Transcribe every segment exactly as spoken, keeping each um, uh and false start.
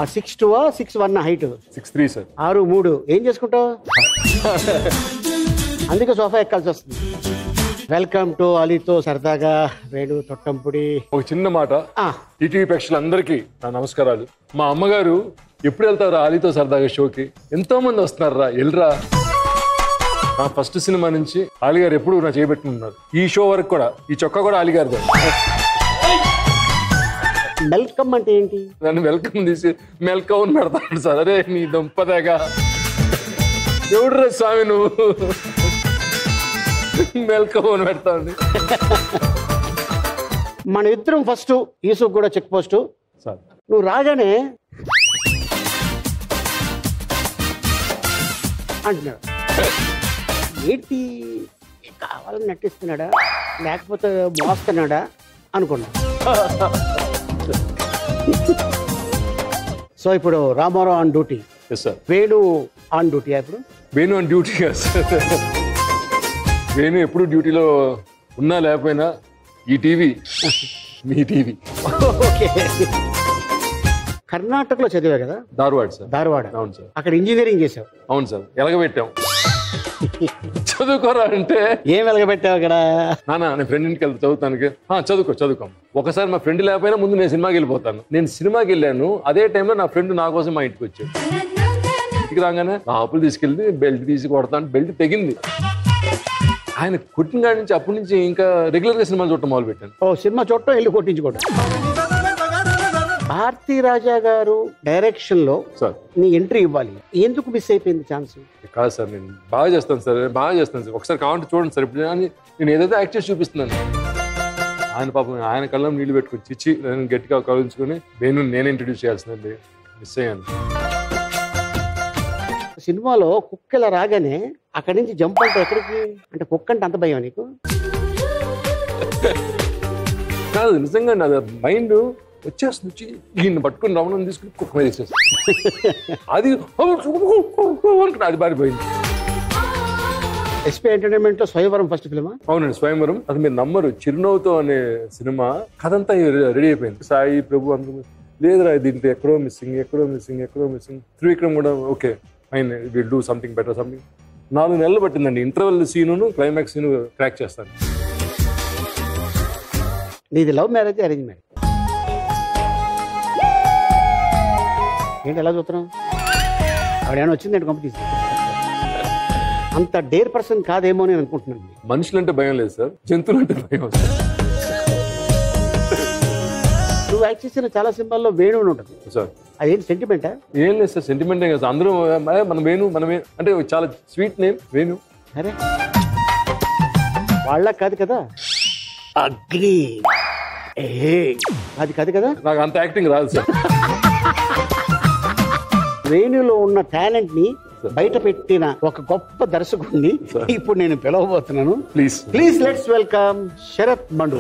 Six two six one height six three sir. ఆరు మూడు ఏం చేసుకుంటావు? అందుకే సోఫా ఎక్కాల్సి వస్తుంది. వెల్కమ్ టు అలీతో సరదాగా వేణు తొట్టంపుడి. ఒక చిన్న మాట, ఈటీవీ ప్రేక్షకులందరికీ నా నమస్కారాలు. మా అమ్మగారు ఎప్పుడు వెళ్తారా అలీతో సరదాగా షోకి? ఎంతో మంది వస్తున్నారా, వెళ్ళరా. నా ఫస్ట్ సినిమా నుంచి అలీగారు ఎప్పుడు నా చేయబెట్టుకున్నారు. ఈ షో వరకు కూడా ఈ చొక్కా కూడా అలీగారిదే. వెల్కమ్ అంటే ఏంటి? నన్ను వెల్కమ్ తీసి మెల్కౌన్ పెడతాడు సార్. అరే నీ దుంపదేగా, ఎవడు రే స్వామి నువ్వు మెల్కౌన్ పెడతాండి. మన ఇద్దరం ఫస్ట్ ఈసుకు కూడా చెక్ పోస్ట్ సార్. నువ్వు రాగానే అంటున్నాడు, ఏంటి కావాలని నటిస్తున్నాడా లేకపోతే మోస్తున్నాడా అనుకున్నా. సో ఇప్పుడు Ramarao on duty, Venu on duty. ఇప్పుడు వేణు ఆన్ డ్యూటీ కాదు సార్, వేణు ఎప్పుడు డ్యూటీలో ఉన్నా లేకపోయినా ఈ టీవీ మీ టీవీ. ఓకే. కర్ణాటకలో చదివా కదా? ధార్వాడ్ సార్. ధార్వాడ. అవును సార్. అక్కడ ఇంజనీరింగ్ చేసావు? అవును సార్. ఎలగబెట్టాం. చదువుకోరా అంటే ఏం వెలగబెట్టావు అక్కడ? నానా నేను ఫ్రెండ్ ఇంటికి వెళ్తా చదువుతానికి. చదువుకో చదువుకోం. ఒకసారి మా ఫ్రెండ్ లేకపోయినా ముందు నేను సినిమాకి వెళ్ళిపోతాను. నేను సినిమాకి వెళ్ళాను, అదే టైంలో నా ఫ్రెండ్ నా కోసం మా ఇంటికి వచ్చాడు. ఇంటికి రాగానే నా ఆపులు తీసుకెళ్ళి బెల్ట్ తీసి కొడతాను. బెల్ట్ తెగింది. ఆయన కొట్టిన కాడి నుంచి అప్పటి నుంచి ఇంకా రెగ్యులర్ గా సినిమాలు చూడటం మొదలు పెట్టాను. ఓ సినిమా చూడటం, వెళ్ళి కొట్టించుకోవడం. భారతీ రాజా గారు డైరెక్షన్ లో సార్ నీ ఎంట్రీ ఇవ్వాలి, ఎందుకు మిస్ అయిపోయింది ఛాన్స్? కాదు సార్, నేను బాగా చేస్తాను సార్, బాగా చేస్తాను సార్. ఒకసారి కావాలంటే చూడండి సార్. ఇప్పుడు నేను ఏదైతే యాక్ట్ చేసి చూపిస్తున్నాను. ఆయన పాపం ఆయన కళ్ళం నీళ్ళు పెట్టుకుని చిచ్చి నేను గట్టిగా కలుంచుకొని వేణు నేను ఇంట్రడ్యూస్ చేయాల్సిందండి. మిస్ అయ్యాను. సినిమాలో కుక్క ఇలా రాగానే అక్కడి నుంచి జంప్ అంటే ఎక్కడికి? అంటే కుక్క అంటే అంత భయం నీకు? కాదు, నిజంగా అది మైండ్ వచ్చేస్తుంది. ఈయన పట్టుకుని రమణం తీసుకుని కుక్క మీద వేసేస్తుంది. అది అది పారిపోయింది. ఎస్పీ ఎంటర్టైన్మెంట్ లో స్వయంవరం ఫస్ట్ ఫిల్మా? అవునండి, స్వయంవరం. అది మీరు నమ్మరు, చిరునవ్వుతో అనే సినిమా కథంతా రెడీ అయిపోయింది. సాయి ప్రభు అందరూ లేదురా దీంట్లో ఎక్కడో మిస్సింగ్ ఎక్కడో మిస్సింగ్ ఎక్కడో మిస్సింగ్. త్రివిక్రమ్ కూడా okay fine will do something better something. నాలుగు నెలలు పట్టిందండి interval scene climax scene crack చేస్తాను. నీది లవ్ మ్యారేజ్ అరేంజ్ మ్యారేజ్? ఏంటి ఎలా చూస్తున్నావు? ఆవిడేమైనా వచ్చిందంటే కంపెనీ అంత డేర్ పర్సన్ కాదేమో అని అనుకుంటున్నాను. మనుషులంటే భయం లేదు సార్, జంతువులంటే భయం సార్. నువ్వు యాక్ట్ చేసిన చాలా సినిమాల్లో వేణు ఉంటుంది సార్. అదేంటి సెంటిమెంటా? ఏం లేదు సార్, సెంటిమెంటే కదా. అందరూ మన వేణు మన అంటే చాలా స్వీట్ నేమ్ వేణు. అరే వాళ్ళ కాదు కదా అగ్ని, అది కాదు కదా. నాకు అంత యాక్టింగ్ రాదు సార్. వేణులో ఉన్న టాలెంట్ ని బయట పెట్టిన ఒక గొప్ప దర్శకుడిని ఇప్పుడు నేను పిలవబోతున్నాను. Please please let's welcome Sharath Mandava.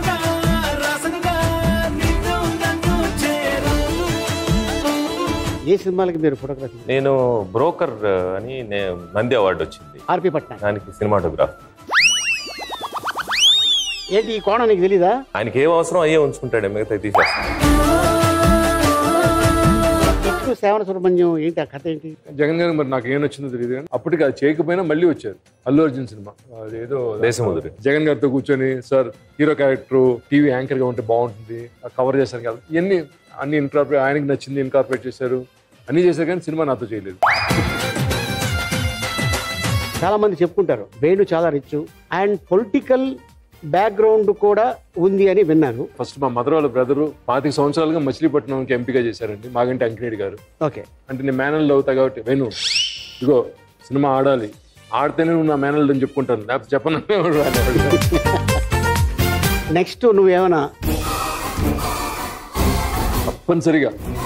ఏ సినిమాలకి మీరు ఫోటోగ్రఫీ? నేను బ్రోకర్ అని నంది అవార్డు వచ్చింది ఆర్పి పట్నా, దానికి సినిమాటోగ్రాఫ్. ఏంటి ఈ కోణం నీకు తెలీదా? ఆయనకి ఏం అవసరం అయ్యే ఉంచుకుంటాడు, మిగతా తీసేస్తాడు. శ్రావణ సుబ్రహ్మణ్యం ఏంటి ఆ కథ ఏంటి? జగన్ గారు మరి నాకు ఏం వచ్చిందో తెలియదు కానీ అప్పటికి అది చేయకపోయినా మళ్ళీ వచ్చారు. అల్లు అర్జున్ సినిమా అదేదో దేశముద్రి. జగన్ గారితో కూర్చొని sir hero character TV anchor గా ఉంటే బాగుంటుంది, కవర్ చేశారు కదా. ఇవన్నీ అన్ని ఇన్కార్పొరేట్, ఆయనకి నచ్చింది ఇన్కార్పొరేట్ చేశారు, అన్ని చేశారు కానీ సినిమా నాతో చేయలేదు. చాలా మంది చెప్పుకుంటారు వేణు చాలా రిచ్ అండ్ పొలిటికల్ బ్యాక్గ్రౌండ్ కూడా ఉంది అని విన్నాను. ఫస్ట్ మా మదర్ వాళ్ళ బ్రదరు పాతిక సంవత్సరాలుగా మచిలీపట్నంకి ఎంపిక చేశారండి, మాగంటి అంకిరెడ్డి గారు. ఓకే. అంటే నేను మేనల్డ్ అవుతా కాబట్టి వేణు ఇగో సినిమా ఆడాలి, ఆడితేనే నువ్వు నా మేనల్డ్ అని చెప్పుకుంటాను, లేకపోతే చెప్పను. నెక్స్ట్ నువ్వేమన్నా తప్పనిసరిగా